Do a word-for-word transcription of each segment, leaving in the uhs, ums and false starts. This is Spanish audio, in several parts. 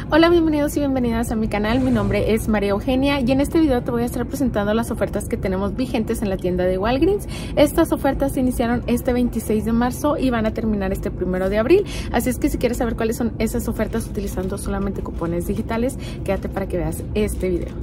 Hola, bienvenidos y bienvenidas a mi canal. Mi nombre es María Eugenia y en este video te voy a estar presentando las ofertas que tenemos vigentes en la tienda de Walgreens. Estas ofertas se iniciaron este veintiséis de marzo y van a terminar este primero de abril. Así es que si quieres saber cuáles son esas ofertas utilizando solamente cupones digitales, quédate para que veas este video.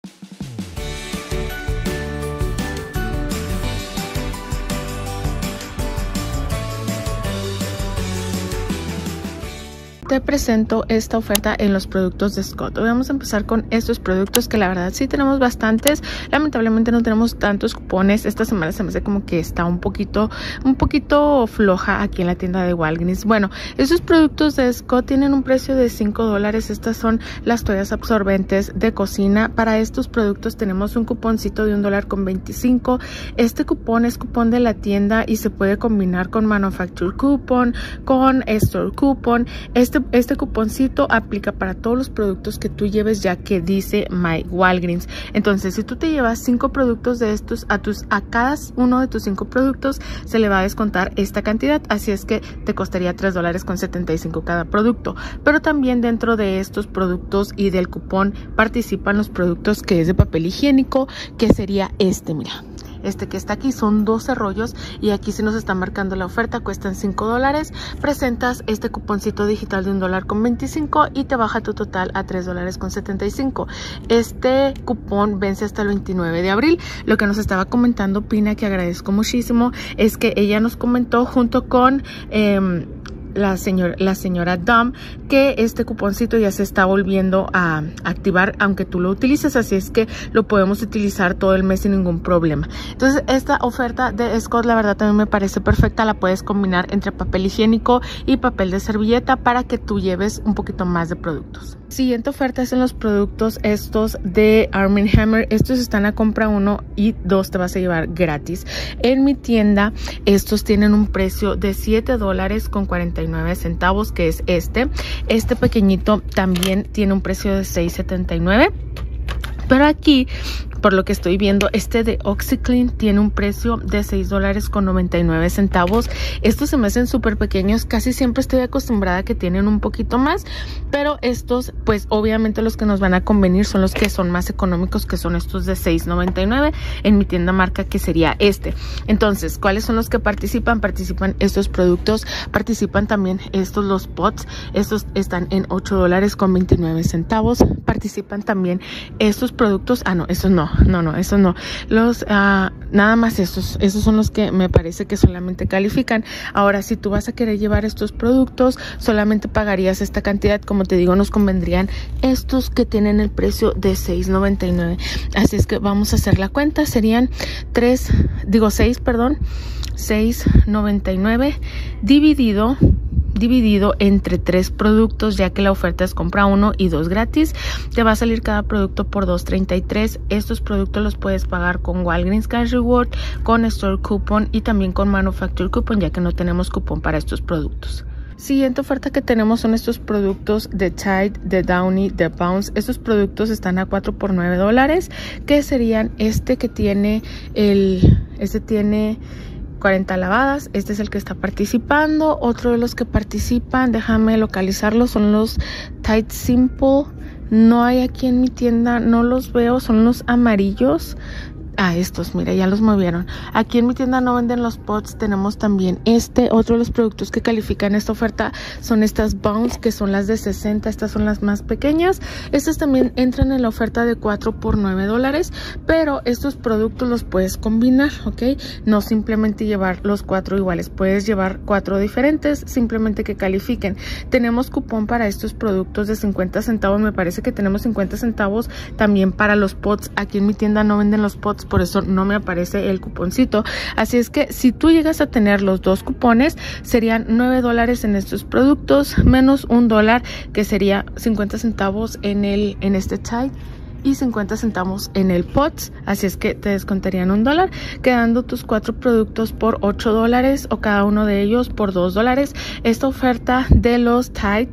Te presento esta oferta en los productos de Scott. Hoy vamos a empezar con estos productos que la verdad sí tenemos bastantes. Lamentablemente no tenemos tantos cupones. Esta semana se me hace como que está un poquito, un poquito floja aquí en la tienda de Walgreens. Bueno, estos productos de Scott tienen un precio de cinco dólares. Estas son las toallas absorbentes de cocina. Para estos productos tenemos un cuponcito de un dólar con veinticinco. Este cupón es cupón de la tienda y se puede combinar con Manufacturer Coupon, con Store Coupon. Este Este cuponcito aplica para todos los productos que tú lleves, ya que dice My Walgreens. Entonces, si tú te llevas cinco productos de estos, a tus a cada uno de tus cinco productos se le va a descontar esta cantidad. Así es que te costaría tres dólares con setenta y cinco cada producto. Pero también dentro de estos productos y del cupón participan los productos que es de papel higiénico, que sería este, mira. Este que está aquí son doce rollos y aquí sí nos está marcando la oferta, cuestan cinco dólares. Presentas este cuponcito digital de un dólar con veinticinco y te baja tu total a tres dólares con setenta y cinco. Este cupón vence hasta el veintinueve de abril. Lo que nos estaba comentando Pina, que agradezco muchísimo, es que ella nos comentó junto con eh, la señora, la señora Dom, que este cuponcito ya se está volviendo a activar aunque tú lo utilices, así es que lo podemos utilizar todo el mes sin ningún problema. Entonces esta oferta de Scott la verdad también me parece perfecta. La puedes combinar entre papel higiénico y papel de servilleta para que tú lleves un poquito más de productos. Siguiente oferta es en los productos estos de Arm and Hammer. Estos están a compra uno y dos te vas a llevar gratis. En mi tienda estos tienen un precio de siete dólares con cuarenta y nueve centavos, que es este. Este pequeñito también tiene un precio de seis setenta y nueve. Pero aquí, por lo que estoy viendo, este de OxiClean tiene un precio de seis dólares con noventa y nueve centavos. Estos se me hacen súper pequeños. Casi siempre estoy acostumbrada a que tienen un poquito más. Pero estos, pues obviamente los que nos van a convenir son los que son más económicos, que son estos de seis noventa y nueve. En mi tienda marca que sería este. Entonces, ¿cuáles son los que participan? Participan estos productos. Participan también estos, los pots. Estos están en ocho dólares con veintinueve centavos. Participan también estos productos. Ah, no, esos no. No, no, eso no. Los, uh, nada más estos. Esos son los que me parece que solamente califican. Ahora, si tú vas a querer llevar estos productos, solamente pagarías esta cantidad. Como te digo, nos convendrían estos que tienen el precio de seis noventa y nueve. Así es que vamos a hacer la cuenta. Serían tres, digo seis, perdón, seis noventa y nueve dividido dividido entre tres productos, ya que la oferta es compra uno y dos gratis. Te va a salir cada producto por dos treinta y tres. Estos productos los puedes pagar con Walgreens Cash Reward, con Store Coupon y también con Manufacturer Coupon, ya que no tenemos cupón para estos productos. Siguiente oferta que tenemos son estos productos de Tide, de Downy, de Bounce. Estos productos están a cuatro por nueve dólares, que serían este que tiene el, este tiene cuarenta lavadas. Este es el que está participando. Otro de los que participan, déjame localizarlo, son los Tide Simple. No hay aquí en mi tienda, no los veo, son los amarillos. Ah, estos, mira, ya los movieron. Aquí en mi tienda no venden los pots. Tenemos también este. Otro de los productos que califican esta oferta son estas Bounce, que son las de sesenta. Estas son las más pequeñas. Estas también entran en la oferta de cuatro por nueve dólares. Pero estos productos los puedes combinar, ¿ok? No simplemente llevar los cuatro iguales. Puedes llevar cuatro diferentes, simplemente que califiquen. Tenemos cupón para estos productos de cincuenta centavos. Me parece que tenemos cincuenta centavos también para los pots. Aquí en mi tienda no venden los pots, por eso no me aparece el cuponcito. Así es que si tú llegas a tener los dos cupones, serían nueve dólares en estos productos, menos un dólar, que sería cincuenta centavos en el en este Tide y cincuenta centavos en el Pots. Así es que te descontarían un dólar, quedando tus cuatro productos por ocho dólares o cada uno de ellos por dos dólares. Esta oferta de los Tide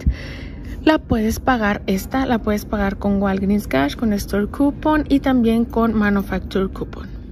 la puedes pagar, esta la puedes pagar con Walgreens Cash, con Store Coupon y también con Manufacturer Coupon.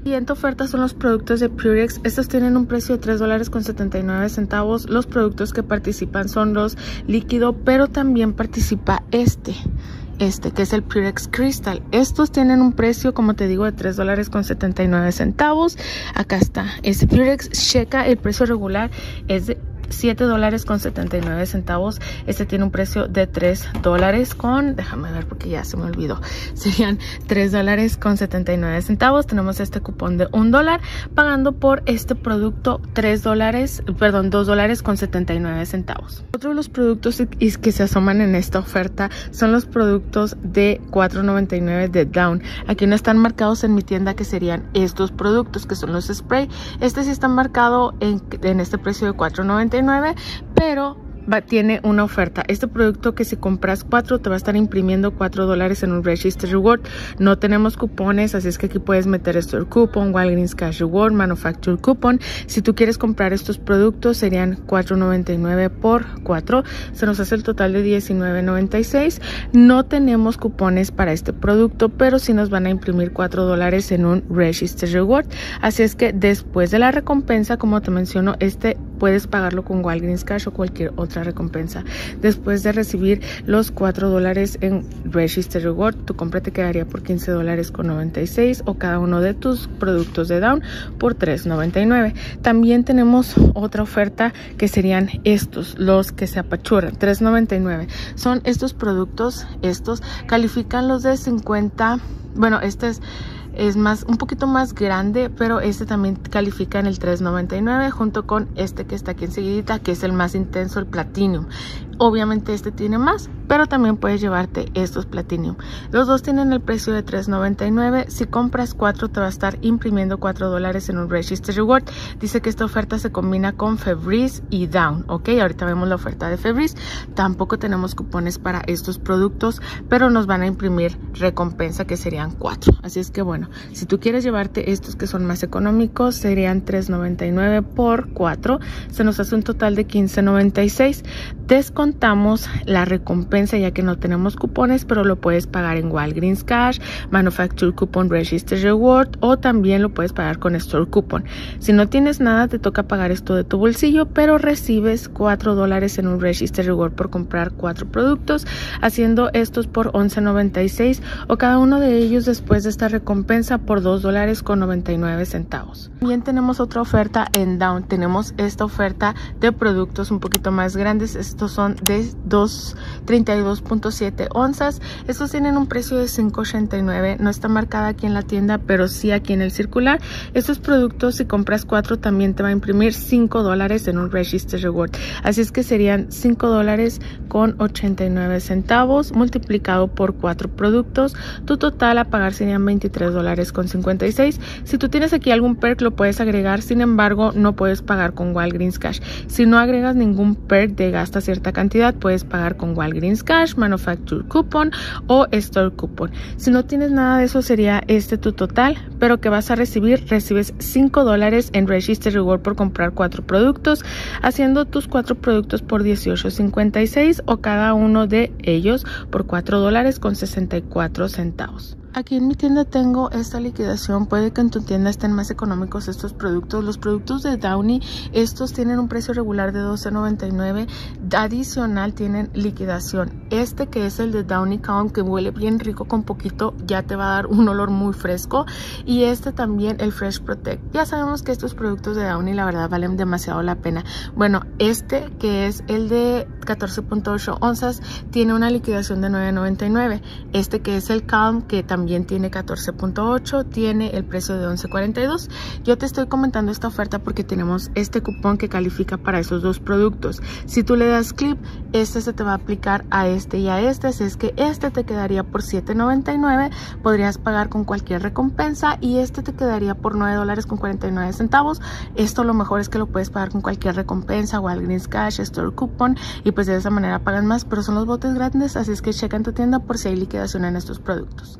Siguiente oferta son los productos de Purex. Estos tienen un precio de tres dólares con setenta y nueve centavos. Los productos que participan son los líquido, pero también participa este. Este que es el Purex Crystal. Estos tienen un precio, como te digo, de tres dólares con setenta y nueve centavos. Acá está. Este Purex, checa el precio regular, es de siete dólares con setenta y nueve centavos. Este tiene un precio de tres dólares con, déjame ver porque ya se me olvidó, serían tres dólares con setenta y nueve centavos. Tenemos este cupón de un dólar, pagando por este producto tres dólares, perdón, dos dólares con setenta y nueve centavos. Otro de los productos que se asoman en esta oferta son los productos de cuatro noventa y nueve de Dawn. Aquí no están marcados en mi tienda, que serían estos productos, que son los spray. Este sí está marcado en, en este precio de cuatro noventa y nueve, pero Va, tiene una oferta. Este producto, que si compras cuatro te va a estar imprimiendo cuatro dólares en un Register Reward. No tenemos cupones, así es que aquí puedes meter Store Coupon, Walgreens Cash Reward, Manufacturer Coupon. Si tú quieres comprar estos productos serían cuatro noventa y nueve por cuatro. Se nos hace el total de diecinueve noventa y seis. No tenemos cupones para este producto, pero sí nos van a imprimir cuatro dólares en un Register Reward. Así es que después de la recompensa, como te menciono, este puedes pagarlo con Walgreens Cash o cualquier otra recompensa. Después de recibir los cuatro dólares en Register Reward, tu compra te quedaría por quince dólares con noventa y seis, o cada uno de tus productos de Dawn por tres noventa y nueve. También tenemos otra oferta, que serían estos, los que se apachurran, tres noventa y nueve. Son estos productos, estos califican los de cincuenta, bueno, este es es más, un poquito más grande, pero este también califica en el tres noventa y nueve, junto con este que está aquí enseguidita, que es el más intenso, el Platinum. Obviamente este tiene más, pero también puedes llevarte estos Platinum. Los dos tienen el precio de tres noventa y nueve. Si compras cuatro te va a estar imprimiendo cuatro dólares en un Register Reward. Dice que esta oferta se combina con Febreze y Dawn. Ok, ahorita vemos la oferta de Febreze. Tampoco tenemos cupones para estos productos, pero nos van a imprimir recompensa, que serían cuatro. Así es que bueno, si tú quieres llevarte estos que son más económicos, serían tres noventa y nueve por cuatro. Se nos hace un total de quince noventa y seis. Descontamos la recompensa, ya que no tenemos cupones, pero lo puedes pagar en Walgreens Cash, Manufacturer Coupon, Register Reward, o también lo puedes pagar con Store Coupon. Si no tienes nada, te toca pagar esto de tu bolsillo, pero recibes cuatro dólares en un Register Reward por comprar cuatro productos, haciendo estos por once noventa y seis, o cada uno de ellos después de esta recompensa por dos dólares con noventa y nueve centavos. También tenemos otra oferta en Dawn. Tenemos esta oferta de productos un poquito más grandes. Estos son de treinta y dos punto siete onzas. Estos tienen un precio de cinco ochenta y nueve. No está marcada aquí en la tienda, pero sí aquí en el circular. Estos productos, si compras cuatro, también te va a imprimir cinco dólares en un Register Reward. Así es que serían cinco dólares con ochenta y nueve centavos multiplicado por cuatro productos. Tu total a pagar serían veintitrés dólares con cincuenta y seis. Si tú tienes aquí algún perk, lo puedes agregar. Sin embargo, no puedes pagar con Walgreens Cash. Si no agregas ningún perk de gasta cierta cantidad, puedes pagar con Walgreens Cash, Manufacturer Coupon o Store Coupon. Si no tienes nada de eso, sería este tu total, pero que vas a recibir, recibes cinco dólares en Register Reward por comprar cuatro productos, haciendo tus cuatro productos por dieciocho cincuenta y seis, o cada uno de ellos por cuatro dólares con sesenta y cuatro centavos. Aquí en mi tienda tengo esta liquidación. Puede que en tu tienda estén más económicos estos productos. Los productos de Downy, estos tienen un precio regular de doce noventa y nueve. Adicional tienen liquidación. Este, que es el de Downy Calm, que huele bien rico con poquito, ya te va a dar un olor muy fresco. Y este también, el Fresh Protect. Ya sabemos que estos productos de Downy, la verdad, valen demasiado la pena. Bueno, este, que es el de catorce punto ocho onzas, tiene una liquidación de nueve noventa y nueve. Este, que es el Calm, que también También tiene catorce punto ocho, tiene el precio de once cuarenta y dos. Yo te estoy comentando esta oferta porque tenemos este cupón que califica para esos dos productos. Si tú le das clip, este se te va a aplicar a este y a este, así es que este te quedaría por siete noventa y nueve. Podrías pagar con cualquier recompensa, y este te quedaría por nueve dólares con cuarenta y nueve centavos. Esto lo mejor es que lo puedes pagar con cualquier recompensa, Walgreens Cash, Store Coupon, y pues de esa manera pagan más, pero son los botes grandes, así es que checa en tu tienda por si hay liquidación en estos productos.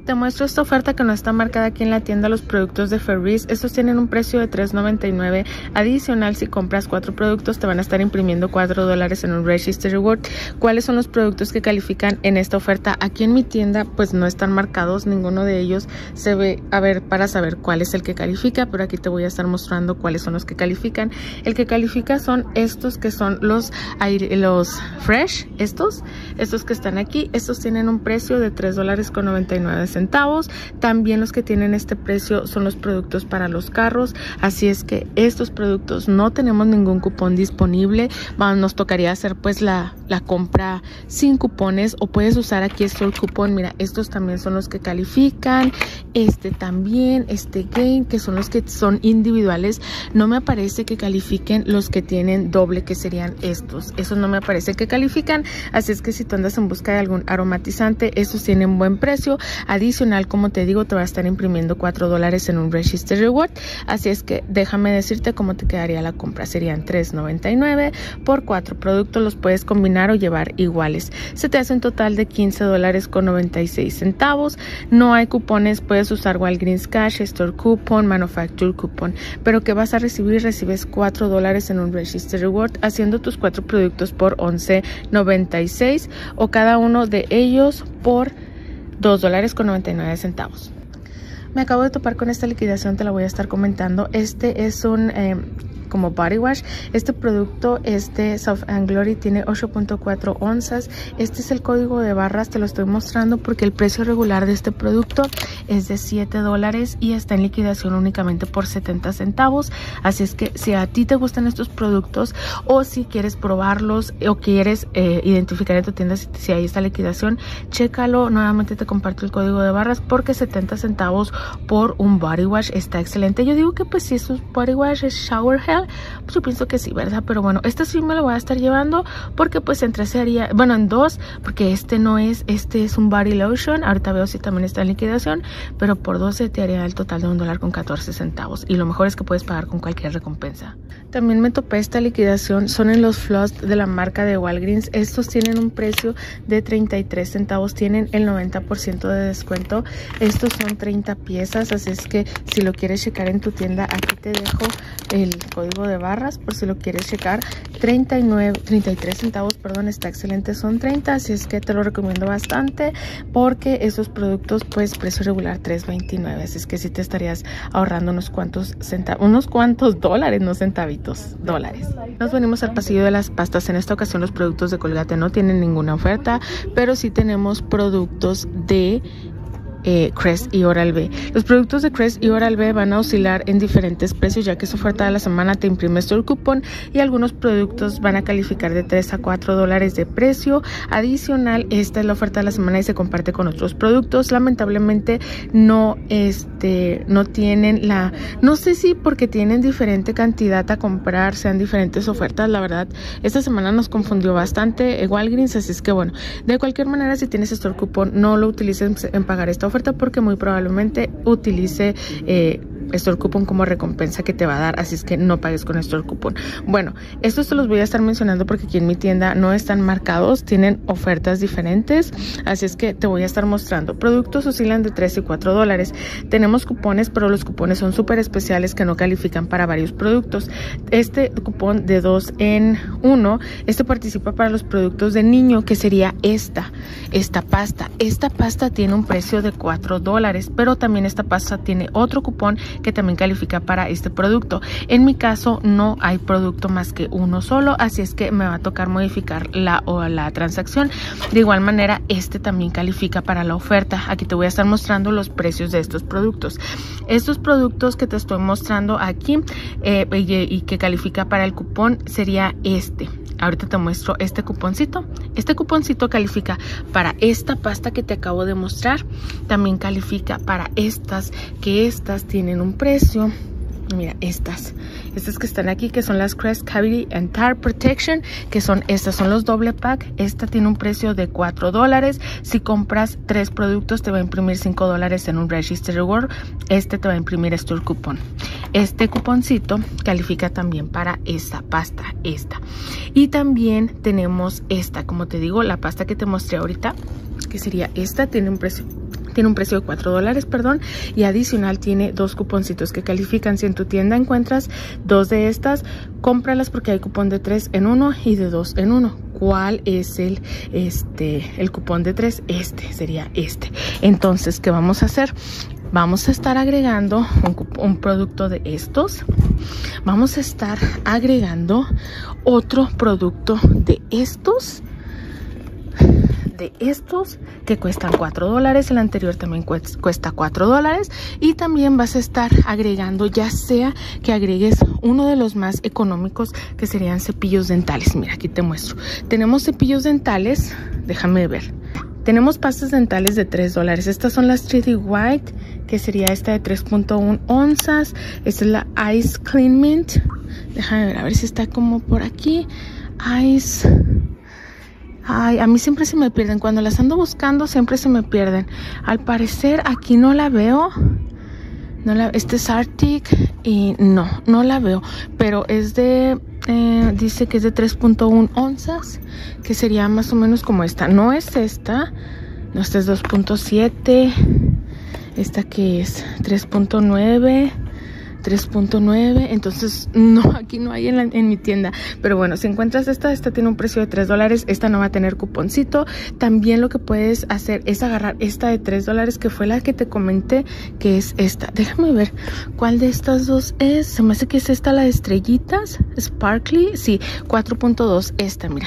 Te muestro esta oferta que no está marcada aquí en la tienda, los productos de Febreze. Estos tienen un precio de tres noventa y nueve. Adicional, si compras cuatro productos, te van a estar imprimiendo cuatro dólares en un Register Reward. ¿Cuáles son los productos que califican en esta oferta? Aquí en mi tienda, pues no están marcados. Ninguno de ellos se ve a ver para saber cuál es el que califica, pero aquí te voy a estar mostrando cuáles son los que califican. El que califica son estos que son los, los Fresh. Estos, estos que están aquí. Estos tienen un precio de tres dólares con noventa y nueve centavos. También los que tienen este precio son los productos para los carros, así es que estos productos no tenemos ningún cupón disponible. Bueno, nos tocaría hacer pues la, la compra sin cupones, o puedes usar aquí Store Coupon. Mira, estos también son los que califican, este también, este Gain, que son los que son individuales. No me aparece que califiquen los que tienen doble, que serían estos. Esos no me aparece que califican, así es que si tú andas en busca de algún aromatizante, esos tienen buen precio. Adicional, como te digo, te va a estar imprimiendo cuatro dólares en un Register Reward, así es que déjame decirte cómo te quedaría la compra. Serían tres noventa y nueve por cuatro productos, los puedes combinar o llevar iguales. Se te hace un total de quince dólares con noventa y seis centavos. No hay cupones, puedes usar Walgreens Cash, Store Coupon, Manufacturer Coupon, pero que vas a recibir, recibes cuatro dólares en un Register Reward, haciendo tus cuatro productos por once noventa y seis, o cada uno de ellos por dos dólares con noventa y nueve centavos. Me acabo de topar con esta liquidación, te la voy a estar comentando. Este es un eh, como body wash. Este producto es de Soft and Glory, tiene ocho punto cuatro onzas. Este es el código de barras, te lo estoy mostrando porque el precio regular de este producto es de siete dólares y está en liquidación únicamente por setenta centavos. Así es que si a ti te gustan estos productos, o si quieres probarlos, o quieres eh, identificar en tu tienda si, si hay esta liquidación, chécalo. Nuevamente te comparto el código de barras porque setenta centavos por un body wash está excelente. Yo digo que pues si es un body wash es shower gel, pues yo pienso que sí, ¿verdad? Pero bueno, este sí me lo voy a estar llevando porque pues entre sería, bueno, en dos, porque este no es, este es un body lotion. Ahorita veo si también está en liquidación, pero por doce te haría el total de un dólar con catorce centavos. Y lo mejor es que puedes pagar con cualquier recompensa. También me topé esta liquidación, son en los floss de la marca de Walgreens. Estos tienen un precio de treinta y tres centavos, tienen el noventa por ciento de descuento. Estos son treinta piezas, así es que si lo quieres checar en tu tienda, aquí te dejo el código de barras por si lo quieres checar. treinta y nueve, treinta y tres centavos, perdón, está excelente, son treinta, así es que te lo recomiendo bastante porque esos productos pues precio regular tres veintinueve, así es que sí te estarías ahorrando unos cuantos centavos, unos cuantos dólares, no centavitos, dólares. Nos venimos al pasillo de las pastas. En esta ocasión los productos de Colgate no tienen ninguna oferta, pero sí tenemos productos de Eh, Crest y Oral-B. Los productos de Crest y Oral-B van a oscilar en diferentes precios, ya que su oferta de la semana te imprime Store Coupon y algunos productos van a calificar de tres a cuatro dólares de precio. Adicional, esta es la oferta de la semana y se comparte con otros productos. Lamentablemente no, este, no tienen la, no sé si porque tienen diferente cantidad a comprar, sean diferentes ofertas. La verdad, esta semana nos confundió bastante Walgreens, así es que bueno, de cualquier manera, si tienes Store Coupon, no lo utilices en pagar esta oferta oferta porque muy probablemente utilice eh, Store Coupon como recompensa que te va a dar, así es que no pagues con Store Coupon. Bueno, estos te los voy a estar mencionando porque aquí en mi tienda no están marcados, tienen ofertas diferentes, así es que te voy a estar mostrando. Productos oscilan de tres y cuatro dólares. Tenemos cupones, pero los cupones son súper especiales que no califican para varios productos. Este cupón de dos en uno, este participa para los productos de niño, que sería esta, esta pasta. Esta pasta tiene un precio de cuatro dólares, pero también esta pasta tiene otro cupón que también califica para este producto. En mi caso no hay producto más que uno solo, así es que me va a tocar modificar la o la transacción. De igual manera, este también califica para la oferta. Aquí te voy a estar mostrando los precios de estos productos. Estos productos que te estoy mostrando aquí eh, y, y que califica para el cupón sería este. Ahorita te muestro este cuponcito. Este cuponcito califica para esta pasta que te acabo de mostrar. También califica para estas, que estas tienen un precio. Mira, estas. Estas que están aquí, que son las Crest Cavity and Tar Protection, que son estas, son los doble pack. Esta tiene un precio de cuatro dólares. Si compras tres productos, te va a imprimir cinco dólares en un Register Reward. Este te va a imprimir Store Coupon. Este cuponcito califica también para esta pasta, esta. Y también tenemos esta, como te digo, la pasta que te mostré ahorita, que sería esta, tiene un precio tiene un precio de cuatro dólares, perdón, y adicional tiene dos cuponcitos que califican. Si en tu tienda encuentras dos de estas, cómpralas porque hay cupón de tres en uno y de dos en uno. ¿Cuál es el, este, el cupón de tres? Este sería este. Entonces, ¿qué vamos a hacer? Vamos a estar agregando un, un producto de estos. Vamos a estar agregando otro producto de estos. De estos que cuestan cuatro dólares. El anterior también cuesta cuatro dólares. Y también vas a estar agregando, ya sea que agregues uno de los más económicos, que serían cepillos dentales. Mira, aquí te muestro. Tenemos cepillos dentales. Déjame ver. Tenemos pastas dentales de tres dólares. Estas son las tres D White, que sería esta de tres punto uno onzas. Esta es la Ice Clean Mint. Déjame ver, a ver si está como por aquí. Ice. Ay, a mí siempre se me pierden. Cuando las ando buscando, siempre se me pierden. Al parecer, aquí no la veo. No la, este es Arctic y no, no la veo. Pero es de... Eh, dice que es de tres punto uno onzas, que sería más o menos como esta. No es esta, no, esta es dos punto siete, esta que es tres punto nueve, tres punto nueve. Entonces no, aquí no hay en, la, en mi tienda. Pero bueno, si encuentras esta, esta tiene un precio de tres dólares. Esta no va a tener cuponcito. También lo que puedes hacer es agarrar esta de tres dólares, que fue la que te comenté, que es esta. Déjame ver cuál de estas dos es. Se me hace que es esta, la de estrellitas Sparkly. Sí, cuatro punto dos. Esta, mira.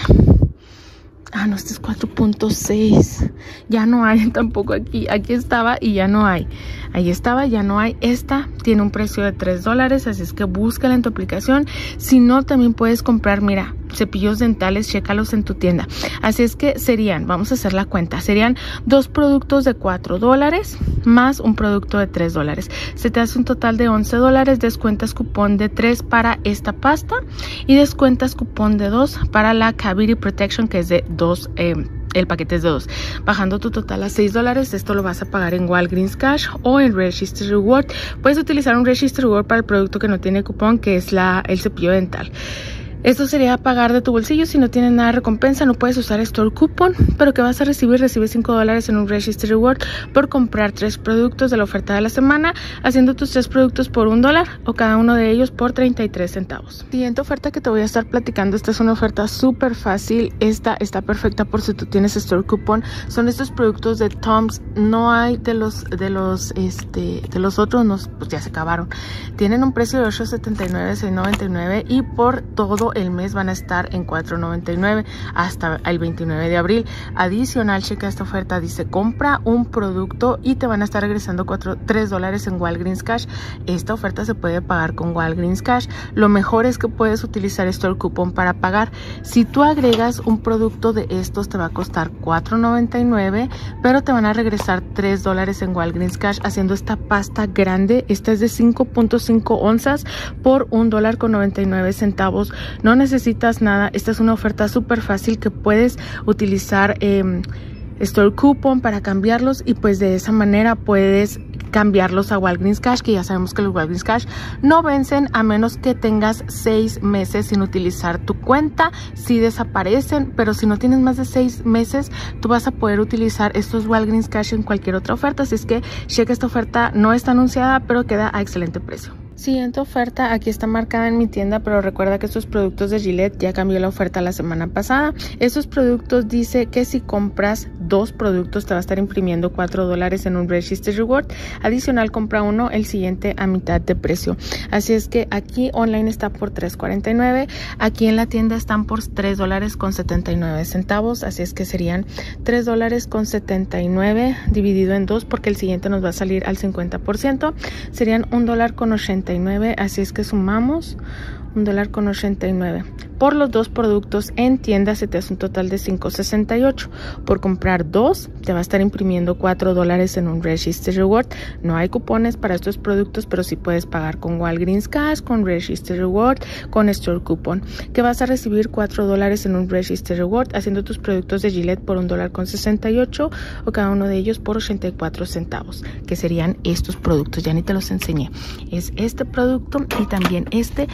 Ah, no, este es cuatro punto seis. Ya no hay tampoco aquí. Aquí estaba y ya no hay. Ahí estaba, ya no hay. Esta tiene un precio de tres dólares, así es que búscala en tu aplicación. Si no, también puedes comprar, mira, cepillos dentales, chécalos en tu tienda. Así es que serían, vamos a hacer la cuenta, serían dos productos de cuatro dólares más un producto de tres dólares. Se te hace un total de once dólares. Descuentas cupón de tres para esta pasta y descuentas cupón de dos para la Cavity Protection, que es de dos. Eh, el paquete es de dos, bajando tu total a seis dólares. Esto lo vas a pagar en Walgreens Cash o en Register Reward. Puedes utilizar un Register Reward para el producto que no tiene cupón, que es la, el cepillo dental. Esto sería pagar de tu bolsillo. Si no tienes nada de recompensa, no puedes usar Store Coupon. Pero que vas a recibir, recibes cinco dólares en un Register Reward por comprar tres productos de la oferta de la semana, haciendo tus tres productos por un dólar o cada uno de ellos por treinta y tres centavos. Siguiente oferta que te voy a estar platicando. Esta es una oferta súper fácil. Esta está perfecta por si tú tienes Store Coupon. Son estos productos de Tom's. No hay de los de los este de los otros, no, pues ya se acabaron. Tienen un precio de ocho setenta y nueve, seis noventa y nueve y por todo el mes van a estar en cuatro noventa y nueve hasta el veintinueve de abril. Adicional, checa esta oferta, dice compra un producto y te van a estar regresando tres dólares en Walgreens Cash. Esta oferta se puede pagar con Walgreens Cash. Lo mejor es que puedes utilizar Store Coupon para pagar. Si tú agregas un producto de estos, te va a costar cuatro noventa y nueve, pero te van a regresar tres dólares en Walgreens Cash, haciendo esta pasta grande. Esta es de cinco punto cinco onzas por un dólar con noventa y nueve centavos. No necesitas nada. Esta es una oferta súper fácil que puedes utilizar eh, Store Coupon para cambiarlos, y pues de esa manera puedes cambiarlos a Walgreens Cash, que ya sabemos que los Walgreens Cash no vencen a menos que tengas seis meses sin utilizar tu cuenta. Sí desaparecen, pero si no tienes más de seis meses, tú vas a poder utilizar estos Walgreens Cash en cualquier otra oferta. Así es que checa esta oferta, no está anunciada, pero queda a excelente precio. Siguiente oferta, aquí está marcada en mi tienda, pero recuerda que estos productos de Gillette ya cambió la oferta la semana pasada. Estos productos dice que si compras dos productos te va a estar imprimiendo cuatro dólares en un Register Reward. Adicional, compra uno, el siguiente a mitad de precio. Así es que aquí online está por tres cuarenta y nueve, aquí en la tienda están por tres dólares con setenta y nueve centavos. Así es que serían tres dólares con setenta y nueve dividido en dos, porque el siguiente nos va a salir al cincuenta por ciento. Serían un dólar con ochenta y nueve. Así es que sumamos un dólar con ochenta y nueve. Por los dos productos en tienda se te hace un total de cinco sesenta y ocho. Por comprar dos te va a estar imprimiendo cuatro dólares en un Register Reward. No hay cupones para estos productos, pero sí puedes pagar con Walgreens Cash, con Register Reward, con Store Coupon, que vas a recibir cuatro dólares en un Register Reward, haciendo tus productos de Gillette por un dólar con sesenta y ocho o cada uno de ellos por ochenta y cuatro centavos, que serían estos productos. Ya ni te los enseñé. Es este producto y también este. Tienen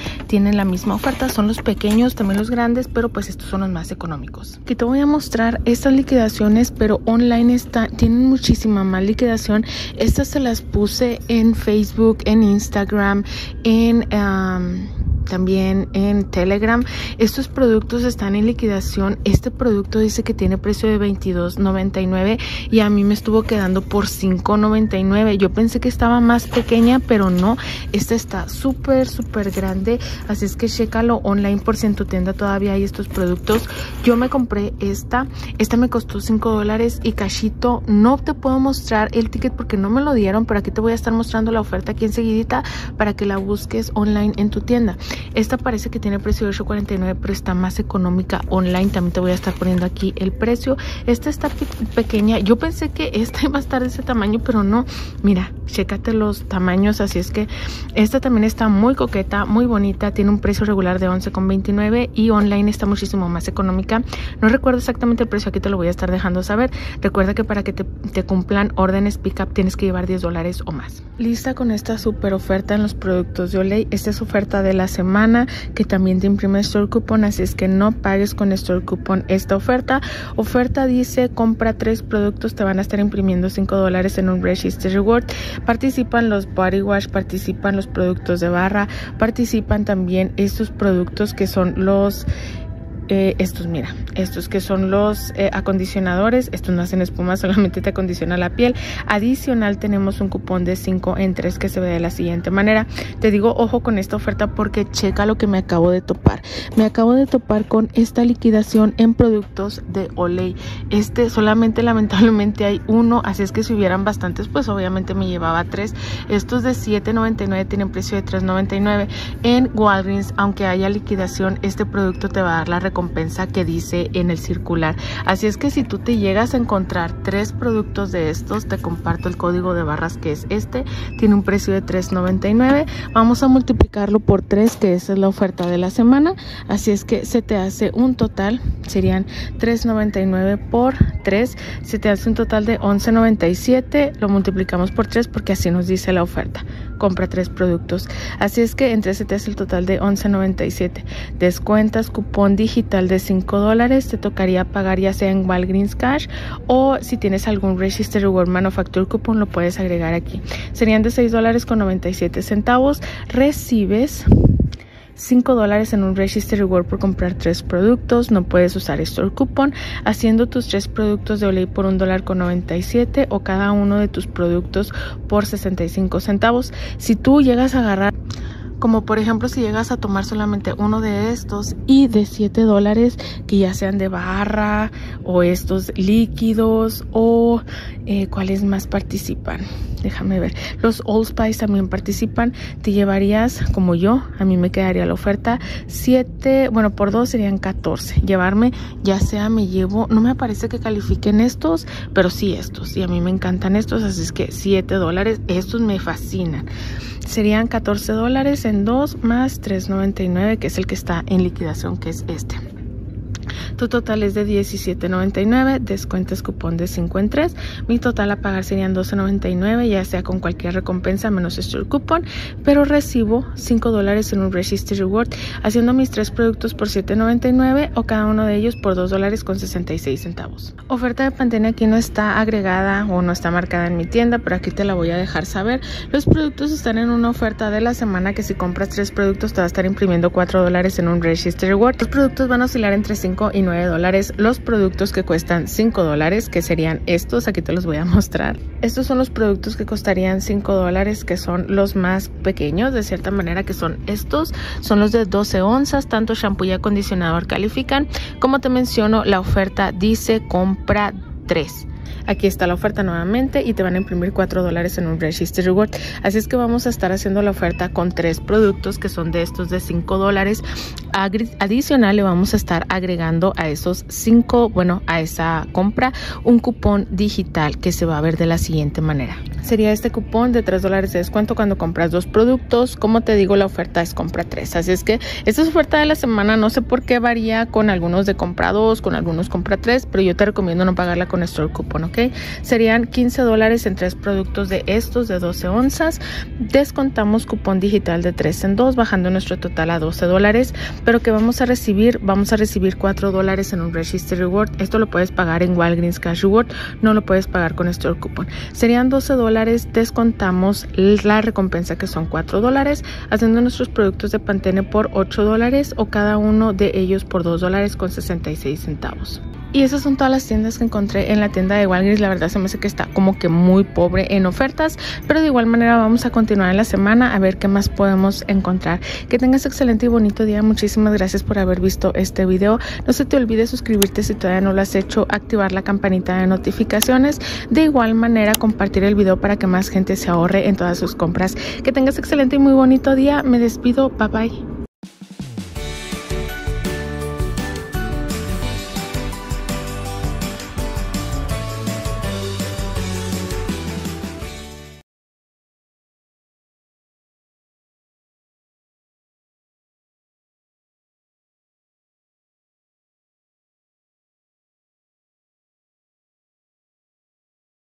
en la misma oferta, son los pequeños, también los grandes, pero pues estos son los más económicos. Aquí te voy a mostrar estas liquidaciones, pero online está, tienen muchísima más liquidación. Estas se las puse en Facebook, en Instagram, en um, también en Telegram. Estos productos están en liquidación. Este producto dice que tiene precio de veintidós noventa y nueve y a mí me estuvo quedando por cinco noventa y nueve. Yo pensé que estaba más pequeña, pero no, esta está súper súper grande, así es que chécalo online por si en tu tienda todavía hay estos productos. Yo me compré esta, esta me costó cinco dólares y cachito. No te puedo mostrar el ticket porque no me lo dieron, pero aquí te voy a estar mostrando la oferta aquí enseguidita para que la busques online en tu tienda. Esta parece que tiene precio de ocho cuarenta y nueve, pero está más económica online. También te voy a estar poniendo aquí el precio. Esta está pe pequeña. Yo pensé que esta iba a estar de ese tamaño, pero no. Mira, chécate los tamaños. Así es que esta también está muy coqueta, muy bonita. Tiene un precio regular de once con veintinueve y online está muchísimo más económica. No recuerdo exactamente el precio, aquí te lo voy a estar dejando saber. Recuerda que para que te, te cumplan órdenes pick-up tienes que llevar diez dólares o más. Lista con esta super oferta en los productos de Olay. Esta es oferta de la semana que también te imprime Store Coupon, así es que no pagues con Store Coupon esta oferta. Oferta dice compra tres productos, te van a estar imprimiendo cinco dólares en un Register Reward. Participan los body wash, participan los productos de barra, participan también estos productos que son los Eh, estos, mira, estos que son los eh, acondicionadores. Estos no hacen espuma, solamente te acondiciona la piel. Adicional tenemos un cupón de cinco en tres que se ve de la siguiente manera. Te digo, ojo con esta oferta porque checa lo que me acabo de topar. Me acabo de topar con esta liquidación en productos de Olay. Este solamente lamentablemente hay uno, así es que si hubieran bastantes, pues obviamente me llevaba tres. Estos de siete noventa y nueve tienen precio de tres noventa y nueve. En Walgreens, aunque haya liquidación, este producto te va a dar la recompensa recompensa que dice en el circular. Así es que si tú te llegas a encontrar tres productos de estos, te comparto el código de barras que es este, tiene un precio de tres noventa y nueve. Vamos a multiplicarlo por tres, que esa es la oferta de la semana, así es que se te hace un total, serían tres noventa y nueve por tres, se te hace un total de once noventa y siete. Lo multiplicamos por tres porque así nos dice la oferta, compra tres productos, así es que entre se te hace el total de once noventa y siete. Descuentas cupón digital de cinco dólares, te tocaría pagar ya sea en Walgreens Cash o si tienes algún Register Reward Manufacturer Coupon lo puedes agregar aquí. Serían de seis dólares con noventa y siete centavos. Recibes cinco dólares en un Register Reward por comprar tres productos. No puedes usar Store Coupon, haciendo tus tres productos de Olay por un dólar con noventa y siete o cada uno de tus productos por sesenta y cinco centavos. Si tú llegas a agarrar, como por ejemplo si llegas a tomar solamente uno de estos y de siete dólares, que ya sean de barra o estos líquidos o eh, cuáles más participan, déjame ver, los Old Spice también participan, te llevarías, como yo, a mí me quedaría la oferta siete, bueno por dos serían catorce, llevarme ya sea me llevo, no me parece que califiquen estos, pero sí estos, y a mí me encantan estos, así es que siete dólares, estos me fascinan. Serían catorce dólares en dos más tres noventa y nueve, que es el que está en liquidación, que es este. Tu total es de diecisiete noventa y nueve, descuentas cupón de cinco en tres. Mi total a pagar serían doce noventa y nueve, ya sea con cualquier recompensa menos Store Coupon, pero recibo cinco dólares en un Register Reward, haciendo mis tres productos por siete noventa y nueve o cada uno de ellos por dos dólares con sesenta y seis centavos. Oferta de Pantene aquí no está agregada o no está marcada en mi tienda, pero aquí te la voy a dejar saber. Los productos están en una oferta de la semana que si compras tres productos te va a estar imprimiendo cuatro dólares en un Register Reward. Los productos van a oscilar entre cinco y nueve dólares. Los productos que cuestan cinco dólares, que serían estos, aquí te los voy a mostrar. Estos son los productos que costarían cinco dólares, que son los más pequeños, de cierta manera, que son estos. Son los de doce onzas, tanto shampoo y acondicionador califican. Como te menciono, la oferta dice compra tres. Aquí está la oferta nuevamente y te van a imprimir cuatro dólares en un Register Reward. Así es que vamos a estar haciendo la oferta con tres productos que son de estos de cinco dólares. Adicional le vamos a estar agregando a esos cinco, bueno, a esa compra un cupón digital que se va a ver de la siguiente manera. Sería este cupón de tres dólares de descuento cuando compras dos productos. Como te digo, la oferta es compra tres. Así es que esta es oferta de la semana. No sé por qué varía con algunos de compra dos, con algunos compra tres, pero yo te recomiendo no pagarla con Store Coupon, ¿ok? ok. Serían quince dólares en tres productos de estos de doce onzas. Descontamos cupón digital de tres en dos, bajando nuestro total a doce dólares. Pero que vamos a recibir, vamos a recibir cuatro dólares en un Registry Reward. Esto lo puedes pagar en Walgreens Cash Reward, no lo puedes pagar con Store Coupon. Serían doce dólares, descontamos la recompensa que son cuatro dólares, haciendo nuestros productos de Pantene por ocho dólares o cada uno de ellos por dos dólares con sesenta y seis centavos. Y esas son todas las tiendas que encontré en la tienda de Walgreens. La verdad se me hace que está como que muy pobre en ofertas, pero de igual manera vamos a continuar en la semana a ver qué más podemos encontrar. Que tengas excelente y bonito día. Muchísimas gracias por haber visto este video. No se te olvide suscribirte si todavía no lo has hecho, activar la campanita de notificaciones. De igual manera compartir el video para que más gente se ahorre en todas sus compras. Que tengas excelente y muy bonito día. Me despido. Bye bye.